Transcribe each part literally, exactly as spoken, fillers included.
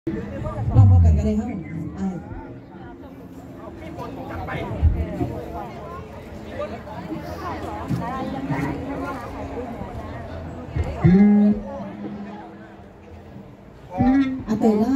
ลองพอกันกันเลยครับอาเตล่า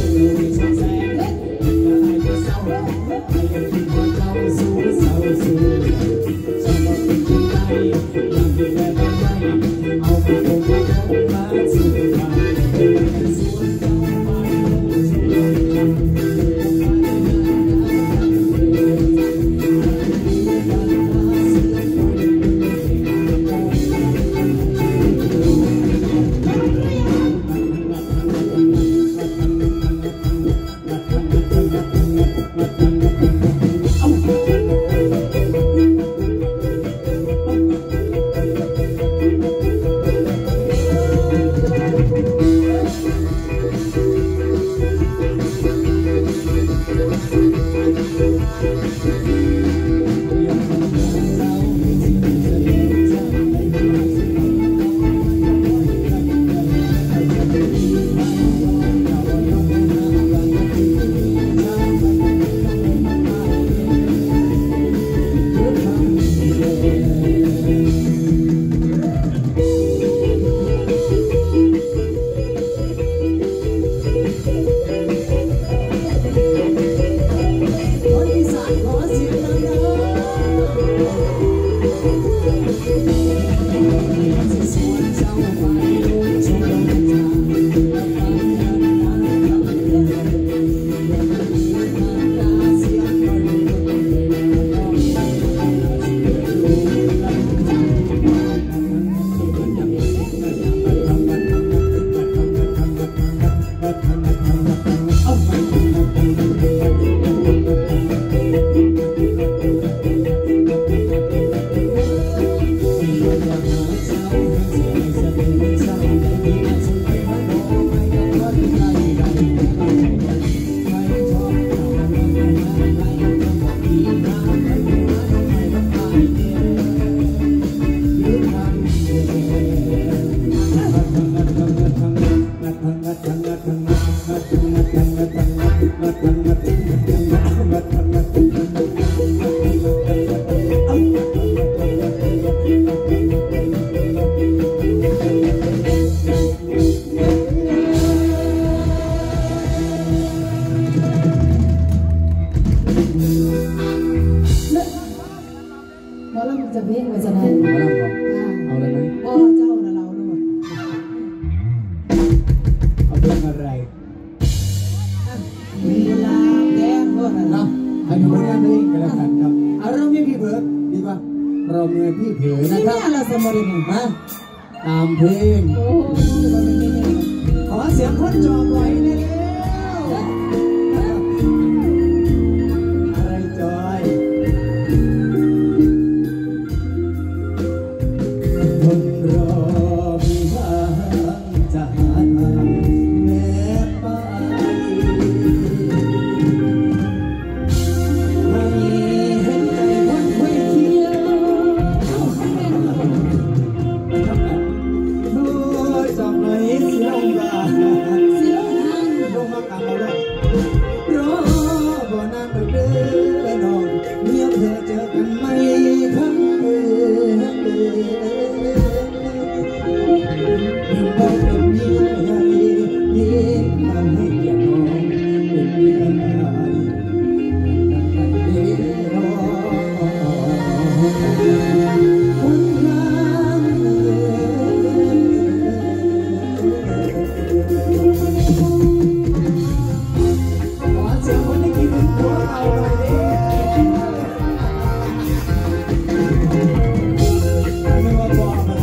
สู้อลำจะเพลงมาจะไหนหมอลำก่อนเอาเลยไหมพ่อเจ้าเราโลดเอาเพลงอะไรมีเวลาแก้งโลดเนาะให้ดูผลงานเพลงกันแล้วกันครับเอาเราไม่พี่เผือกดีป่ะเราเมื่อพี่เผือกนะครับนี่เราสมบูรณ์มาตามเพลงขอเสียงคนจอบไว้เร็วอะไรจอยคนรอมีหวังจะหาทางแม้ไปไม่เห็นใจคนไม่เที่ยวจอบหน่อยเสียงราเสียงทางลงมากลางเอาเลยรอบ่นานเด้อน้องเมียเธอเจอกันไหมครั้งเอ่ยบอกเป็นเมียใหญ่ยิ่งทำให้เกียรติน้องเป็นเมียใหญ่นั่งกันเด้อรอคนรักขอเสียงคนที่คิดถึงตัวเราหน่อยดิไม่ว่าบอกมัน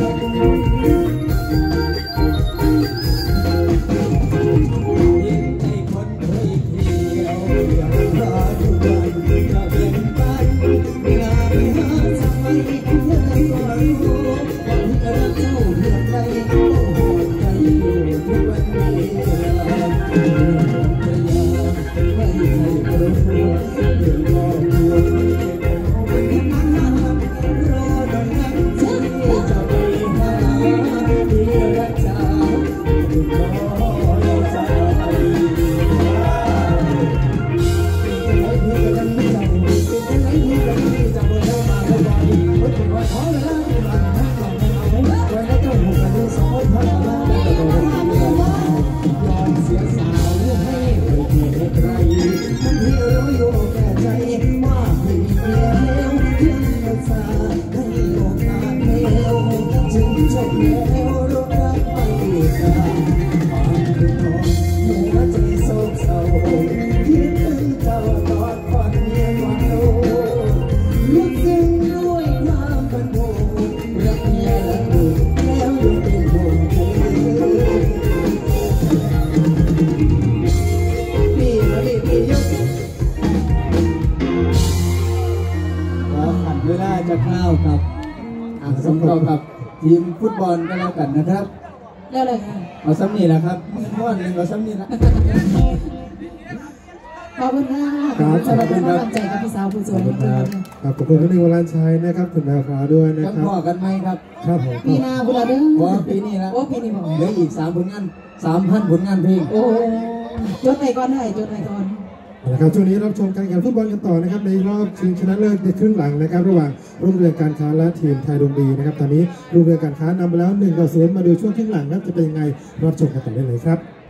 ยิ่งใจคนเคยเที่ยวอยากรอทุกวันจะเปลี่ยนไปเวลาไปหาสักไม่เธอก็รู้ว่ารักเจ้าเพียงใดต้องโหดใจอยู่ทุกวันนี้ไม่ใช่เพื่อนเรื่องรอหัวไม่ได้เป็นของมันรอดอยนั้นที่จะไปหาที่รักษาอยู่รอใจเป็นไรที่กันไม่เจ้าเป็นไรที่กันไม่เจ้าเมื่อเรามาบ่อยๆคนเป็นว่าขอเวลาที่มันทั้งสองเอาไว้แล้วเจ้าหูกันดูสองคนพันมาแต่ตัวเรายอมเสียสาวให้เพื่อเพื่อใครมันที่รู้อยู่แก่ใจว่าพี่เมียเลวยังรักษาให้โอกาสเลวจึงจบแล้วรักไปกันบางคนหัวใจโศกเศร้าคิดถึงเจ้ากอดกอดเมียกอดลูกลึกซึ้งด้วยความเป็นห่วงรักเมียและลูกแล้วยังเป็นห่วงเธอพี่มาดิพี่ยกขอขันเวลาจะเข้ากับอ่างสมเรากับทีมฟุตบอลก็แล้วกันนะครับเร็วเลยค่ะเอาซ้ำนี่แหละครับข้อหนึ่งเอาซ้ำนี่ละขอบคุณค่ะสำหรับเป็นกำลังใจกับพี่สาวผู้สวยนะครับขอบคุณคุณหนึ่งวรัญชัยนะครับคุณแมวฟ้าด้วยนะคจำรับพ่อกันไหมครับครับผมปีนาบุราเด้อว่าปีนี้ละโอ้ปีนี้บอกเหลืออีกสามผลงานสามพันผลงานเพลงโอ้จดไหนก่อนได้จดไหนก่อนนะครับช่วงนี้รับชมการแข่งฟุตบอลกันต่อนะครับในรอบชิงชนะเลิศในครึ่งหลังนะครับระหว่างโรงเรียนการค้าและทีมไทยดงดีนะครับตอนนี้โรงเรียนการค้านำไปแล้วหนึ่งต่อศูนย์มาดูช่วงครึ่งหลังครับจะเป็นยังไงรับชมกันต่อได้เลยครับ